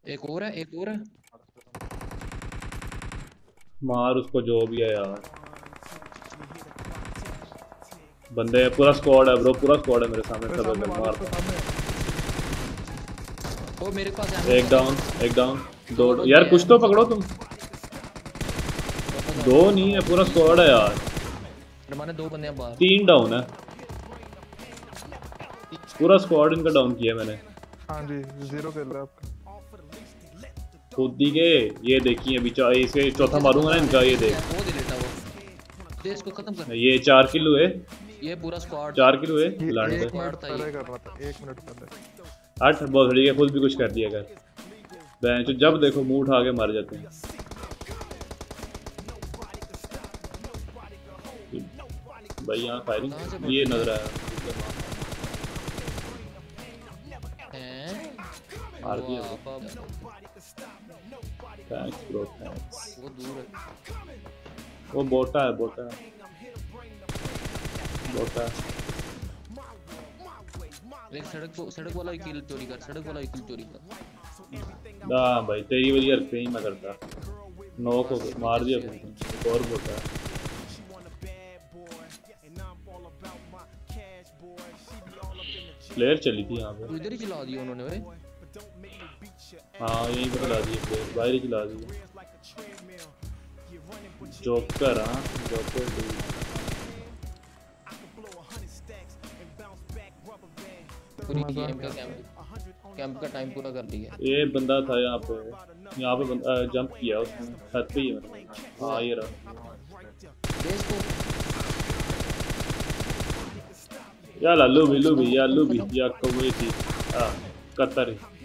एक और है, एक और है। मार उसको जो भी है यार। बंदे पूरा स्क्वाड है ब्रो, पूरा स्क्वाड है मेरे सामने, मेरे सब सामने इधर मारो, मार। उसके सामने। ओ मेरे पास एक डाउन, एक डाउन। दो दो यार, बंदे कुछ हैं तो पकड़ो मतलब। तुम। वापस दो आओ, वापस नहीं है, आओ। पूरा स्क्वाड है यार। मैंने दो बंदे हैं बाहर। 3 डाउन है, पूरा स्क्वाड इनका डाउन किया मैंने। हाँ जी, 0 खेल रहा है आपका। खुद ही के। ये देखिए अभी इसे चौथा नीचे से मारूंगा बंदा ना आ इनका, रहा है, ये नीचे देख। है, वो दे लेटा वो। दे इसको खत्म कर। ये 4 किलो है, ये पूरा स्क्वाड। 4 किलो है ये लाने पे। 1 मिनट स्क्वाड था पहले ये। कर रहा था, 1 मिनट पहले। 8 बहुत ठीक है, खुद भी कुछ कर दिया कर। बेंच जब देखो मुंह उठा के मार जाते हैं। भाई यहाँ फायरिंग ये नजर आया। हैं? मार दिया वाह, ब्रो। बाप। Thanks bro, thanks. वो दूर है। वो बोटा है, बोटा है, बोटा है। एक सड़क वाला ही किल चोरी कर, सड़क वाला ही किल चोरी कर। ना भाई, तेरी वाली हरकत ही मैं करता। 9 को मार दिया फिर तुम। एक और बोटा है। प्लेयर चली थी यहाँ पे। इधर ही चला दिया उन्होंने वे। हाँ यहीं पे चला दिए प्लेयर, बाहर ही चला दिए। जोकर, हाँ जोकर पूरी गेम का कैंप का टाइम पूरा कर लिया। ये बंदा था यहाँ पे बंदा जंप किया उसने, छत पे ही है मतलब। हाँ ये रहा। या लालू भी या कौवे थी कतर।